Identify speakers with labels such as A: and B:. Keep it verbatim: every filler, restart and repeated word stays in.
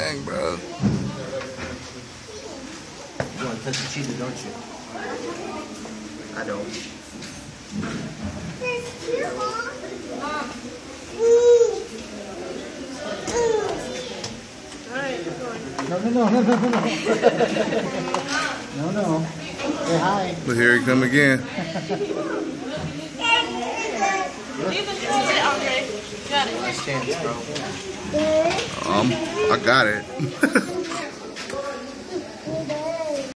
A: Dang, bro.
B: You want to touch the cheetah, don't you? I don't.
C: No, no, no, no, no, no. No, no. Say hi.
A: But here he come again.
B: Last chance, bro.
A: Um, I got it.